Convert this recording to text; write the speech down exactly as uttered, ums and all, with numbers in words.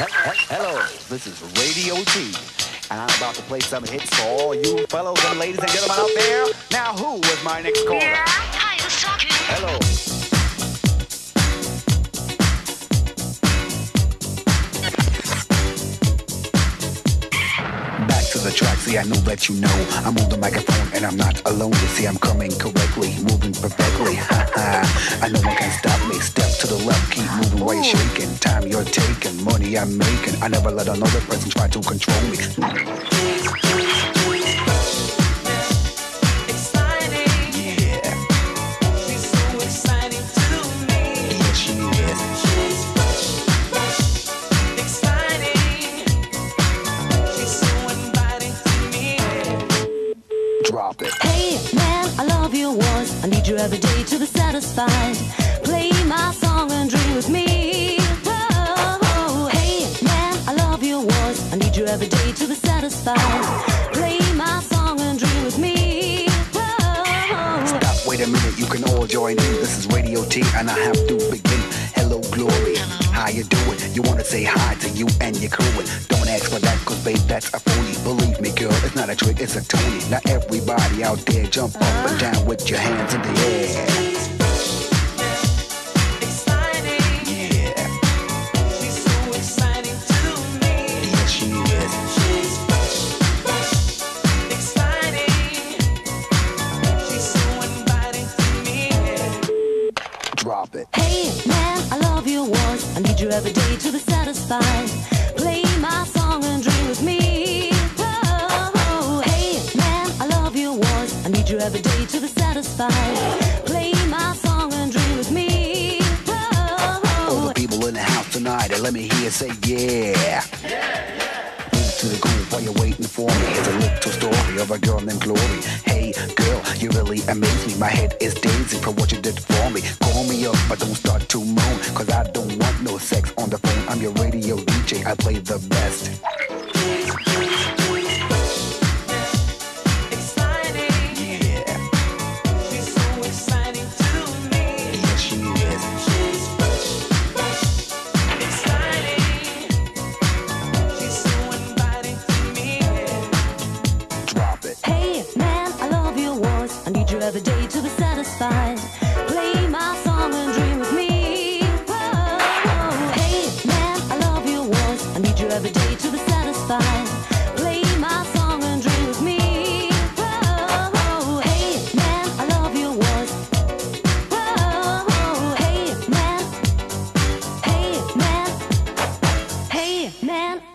Hello, this is Radio T, and I'm about to play some hits for all you fellows and ladies and gentlemen out there. Now, who was my next caller? Yeah, I was talking. Hello. Back to the track, see, I know that you know I'm on the microphone and I'm not alone. You see, I'm coming correctly, moving perfectly. Ha ha, I know one can stop me. Step to the left, keep moving while you're shaking. Time you're taking, money I'm making. I never let another person try to control me. Hey man, I love your words. I need you every day to be satisfied. Play my song and dream with me. Oh, hey man, I love your words. I need you every day to be satisfied. Play my song and dream with me. Oh. Stop, wait a minute, you can all join in. This is Radio T and I have to begin. Hello, Glory. How you doing? You wanna say hi to you and your crew. Don't ask for that, cause babe, that's a phony. Believe me, girl, it's not a trick, it's a Tony. Now everybody out there, jump up and down with your hands in the air. Hey man, I love your words. I need you every day to be satisfied. Play my song and dream with me. Oh, hey man, I love your words. I need you every day to be satisfied. Play my song and dream with me. Oh, all the people in the house tonight, and let me hear you say yeah. Move to the groove while you're waiting for me. It's a little story of a girl named Glory. Hey girl, you really amaze me. My head is dazing from what you did for me. Call me up, but don't start to moan, cause I don't want no sex on the phone. I'm your radio D J, I play the best. every day to be satisfied. Play my song and dream with me. Oh, hey man, I love your words. I need you every day to be satisfied. Play my song and dream with me. Oh, hey man, I love your words. Oh, hey man, hey man, hey man.